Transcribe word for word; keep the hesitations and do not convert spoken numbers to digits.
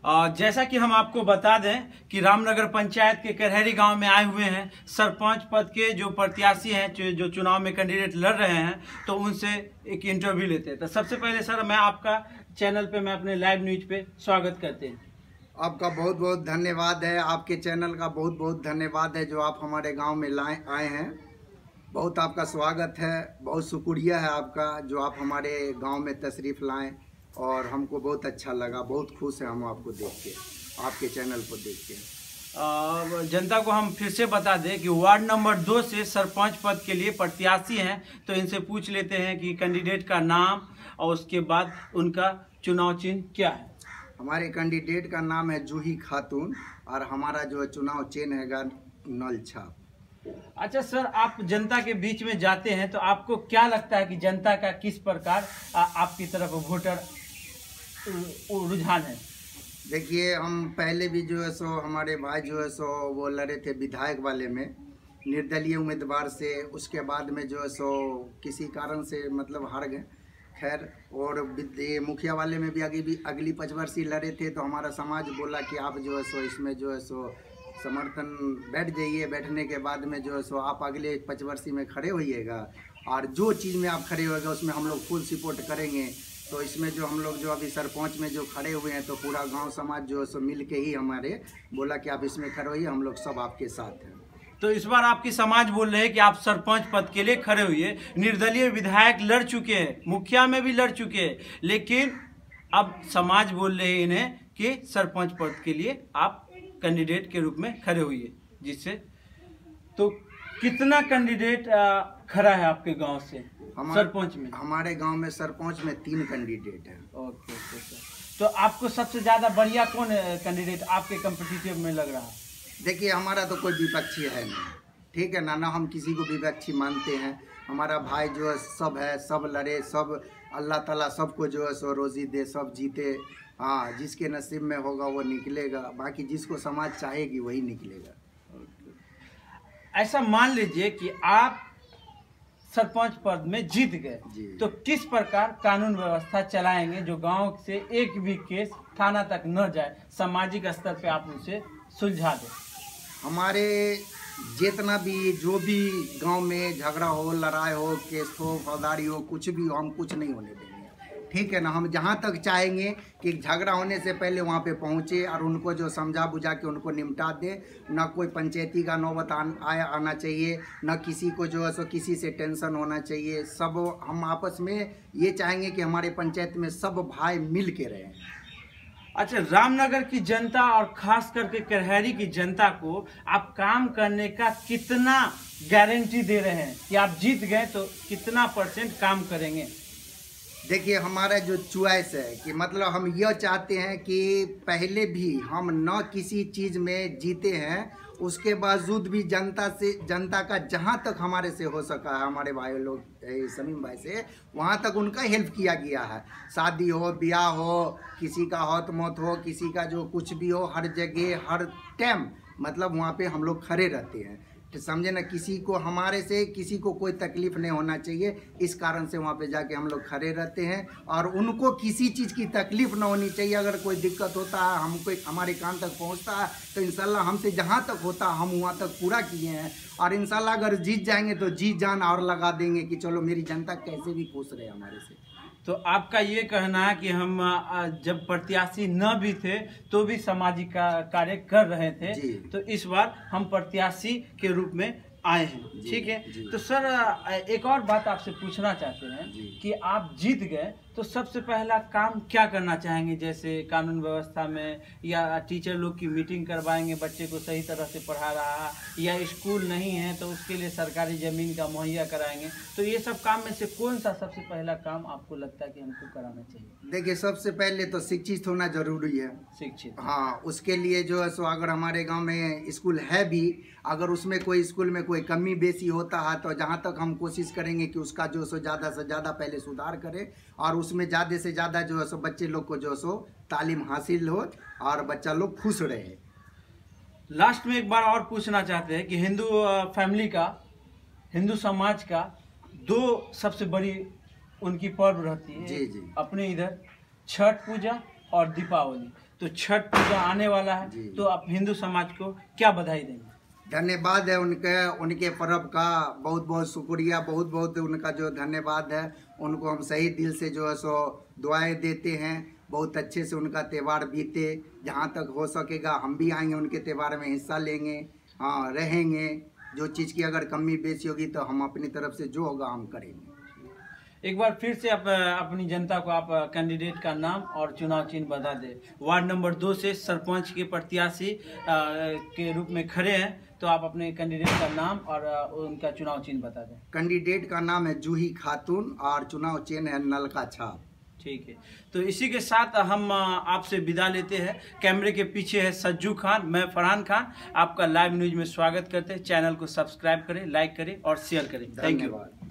और जैसा कि हम आपको बता दें कि रामनगर पंचायत के करहरी गांव में आए हुए हैं सरपंच पद के जो प्रत्याशी हैं जो चुनाव में कैंडिडेट लड़ रहे हैं, तो उनसे एक इंटरव्यू लेते हैं। तो सबसे पहले सर मैं आपका चैनल पे, मैं अपने लाइव न्यूज पे स्वागत करते हैं। आपका बहुत बहुत धन्यवाद है, आपके चैनल का बहुत बहुत धन्यवाद है जो आप हमारे गांव में लाए आए हैं। बहुत आपका स्वागत है, बहुत शुक्रिया है आपका जो आप हमारे गांव में तशरीफ़ लाएं और हमको बहुत अच्छा लगा, बहुत खुश है हम आपको देख के, आपके चैनल को देख के। जनता को हम फिर से बता दें कि वार्ड नंबर दो से सरपंच पद के लिए प्रत्याशी हैं, तो इनसे पूछ लेते हैं कि कैंडिडेट का नाम और उसके बाद उनका चुनाव चिन्ह क्या है। हमारे कैंडिडेट का नाम है जूही खातून और हमारा जो चुनाव चिन्ह है नल छाप। अच्छा सर, आप जनता के बीच में जाते हैं तो आपको क्या लगता है कि जनता का किस प्रकार आ, आपकी तरफ वोटर रुझान है? देखिए, हम पहले भी जो है सो हमारे भाई जो है सो वो लड़े थे विधायक वाले में निर्दलीय उम्मीदवार से, उसके बाद में जो है सो किसी कारण से मतलब हार गए। खैर, और मुखिया वाले में भी अभी भी अगली पंचवर्षीय लड़े थे तो हमारा समाज बोला कि आप जो है सो इसमें जो है सो समर्थन बैठ जाइए, बैठने के बाद में जो है सो आप अगले पंचवर्षीय में खड़े होइएगा और जो चीज़ में आप खड़े होएगा उसमें हम लोग फुल सपोर्ट करेंगे। तो इसमें जो हम लोग जो अभी सरपंच में जो खड़े हुए हैं तो पूरा गांव समाज जो है सो मिल के ही हमारे बोला कि आप इसमें खड़े होइए, हम लोग सब आपके साथ हैं। तो इस बार आपकी समाज बोल रहे हैं कि आप सरपंच पद के लिए खड़े हुए। निर्दलीय विधायक लड़ चुके हैं, मुखिया में भी लड़ चुके हैं, लेकिन अब समाज बोल रहे हैं इन्हें कि सरपंच पद के लिए आप कैंडिडेट के रूप में खड़े हुए। जिससे तो कितना कैंडिडेट खड़ा है आपके गांव से सरपंच में? हमारे गांव में सरपंच में तीन कैंडिडेट हैं। ओके ओके सर, तो आपको सबसे ज़्यादा बढ़िया कौन कैंडिडेट आपके कॉम्पिटिटिव में लग रहा है? देखिए, हमारा तो कोई विपक्षी है नहीं, ठीक है ना, ना हम किसी को विपक्षी मानते हैं। हमारा भाई जो है सब है, सब लड़े, सब अल्लाह ताला सबको जो है सो रोज़ी दे, सब जीते। हाँ, जिसके नसीब में होगा वो निकलेगा, बाकी जिसको समाज चाहेगी वही निकलेगा। ऐसा मान लीजिए कि आप सरपंच पद में जीत गए, तो किस प्रकार कानून व्यवस्था चलाएंगे जो गांव से एक भी केस थाना तक न जाए, सामाजिक स्तर पे आप उसे सुलझा दें? हमारे जितना भी जो भी गांव में झगड़ा हो, लड़ाई हो, केस हो, फौजदारी हो, कुछ भी हो, हम कुछ नहीं होने देंगे, ठीक है ना। हम जहां तक चाहेंगे कि झगड़ा होने से पहले वहां पे पहुंचे और उनको जो समझा बुझा के उनको निपटा दे। ना कोई पंचायती का नौबत आया आना चाहिए, ना किसी को जो है सो किसी से टेंशन होना चाहिए। सब हम आपस में ये चाहेंगे कि हमारे पंचायत में सब भाई मिल के रहें। अच्छा, रामनगर की जनता और खास करके करहरी की जनता को आप काम करने का कितना गारंटी दे रहे हैं कि आप जीत गए तो कितना परसेंट काम करेंगे? देखिए, हमारा जो चॉइस है कि मतलब हम यह चाहते हैं कि पहले भी हम न किसी चीज़ में जीते हैं, उसके बावजूद भी जनता से जनता का जहां तक हमारे से हो सका है, हमारे भाई लोग समीम भाई से वहां तक उनका हेल्प किया गया है। शादी हो, ब्याह हो, किसी का हौत मौत हो, किसी का जो कुछ भी हो, हर जगह हर टाइम मतलब वहाँ पे हम लोग खड़े रहते हैं, समझे ना। किसी को हमारे से किसी को कोई तकलीफ नहीं होना चाहिए, इस कारण से वहाँ पे जाके हम लोग खड़े रहते हैं और उनको किसी चीज़ की तकलीफ ना होनी चाहिए। अगर कोई दिक्कत होता है, हमको हमारे कान तक पहुँचता है तो इंशाल्लाह हमसे जहाँ तक होता है हम वहाँ तक पूरा किए हैं। और इंशाल्लाह अगर जीत जाएंगे तो जी जान और लगा देंगे कि चलो मेरी जनता कैसे भी खुश रहे हमारे से। तो आपका ये कहना है कि हम जब प्रत्याशी न भी थे तो भी सामाजिक कार्य कर रहे थे, तो इस बार हम प्रत्याशी के रूप में आए हैं, ठीक है। तो सर एक और बात आपसे पूछना चाहते हैं कि आप जीत गए तो सबसे पहला काम क्या करना चाहेंगे? जैसे कानून व्यवस्था में, या टीचर लोग की मीटिंग करवाएंगे, बच्चे को सही तरह से पढ़ा रहा है, या स्कूल नहीं है तो उसके लिए सरकारी ज़मीन का मुहैया कराएंगे। तो ये सब काम में से कौन सा सबसे पहला काम आपको लगता है कि हमको कराना चाहिए? देखिए, सबसे पहले तो शिक्षित होना जरूरी है। शिक्षित, हाँ, उसके लिए जो है सो अगर हमारे गाँव में स्कूल है भी, अगर उसमें कोई स्कूल में कोई कमी बेसी होता है तो जहाँ तक हम कोशिश करेंगे कि उसका जो सो ज़्यादा से ज़्यादा पहले सुधार करें और उसमें ज़्यादा से ज़्यादा जो है सो बच्चे लोग को जो सो तालीम हासिल हो और बच्चा लोग खुश रहे। लास्ट में एक बार और पूछना चाहते हैं कि हिंदू फैमिली का, हिंदू समाज का दो सबसे बड़ी उनकी पर्व रहती है। जी जी। अपने इधर छठ पूजा और दीपावली, तो छठ पूजा आने वाला है, तो आप हिंदू समाज को क्या बधाई देंगे? धन्यवाद है उनके उनके पर्व का, बहुत बहुत शुक्रिया, बहुत बहुत उनका जो धन्यवाद है। उनको हम सही दिल से जो है सो दुआएं देते हैं, बहुत अच्छे से उनका त्यौहार बीते। जहाँ तक हो सकेगा हम भी आएंगे, उनके त्यौहार में हिस्सा लेंगे, हाँ रहेंगे। जो चीज़ की अगर कमी बेसी होगी तो हम अपनी तरफ से जो होगा हम करेंगे। एक बार फिर से आप अपनी जनता को आप कैंडिडेट का नाम और चुनाव चिन्ह बता दें। वार्ड नंबर दो से सरपंच के प्रत्याशी के रूप में खड़े हैं, तो आप अपने कैंडिडेट का नाम और उनका चुनाव चिन्ह बता दें। कैंडिडेट का नाम है जूही खातून और चुनाव चिन्ह है नल का छाप। ठीक है, तो इसी के साथ हम आपसे विदा लेते हैं। कैमरे के पीछे है सज्जू खान, मैं फरहान खान। आपका लाइव न्यूज में स्वागत करते हैं। चैनल को सब्सक्राइब करें, लाइक करें और शेयर करें। Thank you.